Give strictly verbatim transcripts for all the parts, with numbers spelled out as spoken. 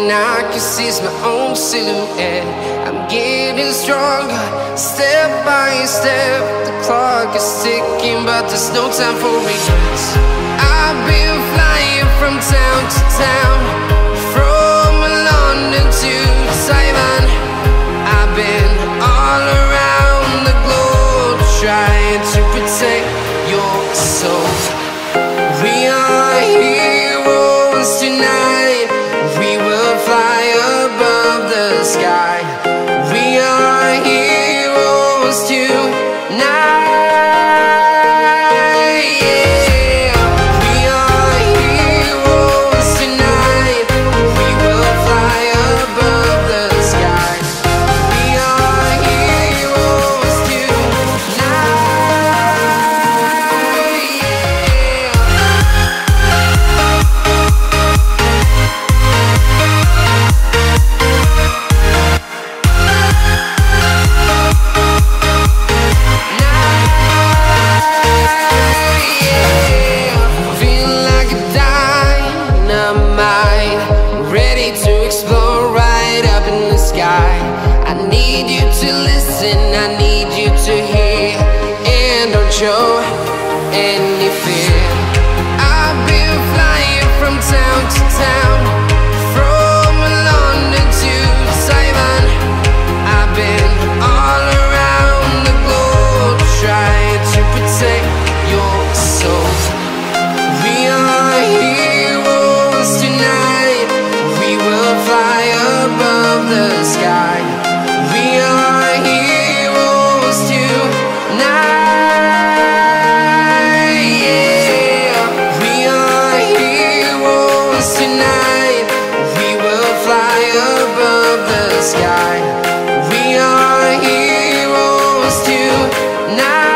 and I can see my own silhouette. I'm getting stronger, step by step. The clock is ticking, but there's no time for regrets. I've been flying from town to town, from London to Taiwan. I've been all around the globe, trying to protect your soul. We are heroes tonight. We will fly above the sky. We are heroes tonight. Yeah. We are heroes tonight. We will fly above the sky. We are heroes tonight. I need you to listen, I need you to hear, and don't show any fear. I've been flying from town to town, from London to Taiwan. I've been all around the globe, trying to protect your soul. We are heroes tonight. We will fly above the sky. We are heroes tonight. Yeah. We are heroes tonight. We will fly above the sky. We are heroes tonight.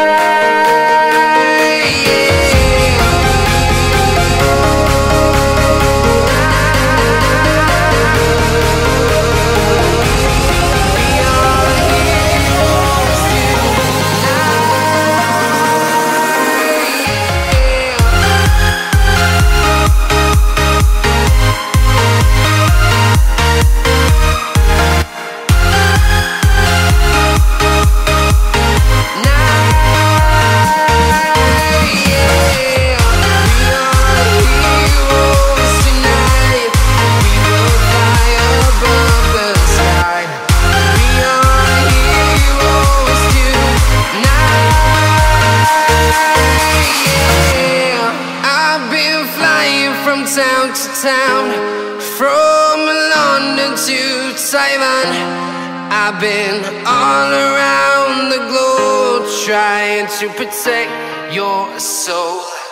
Town to town, from London to Taiwan. I've been all around the globe, trying to protect your soul.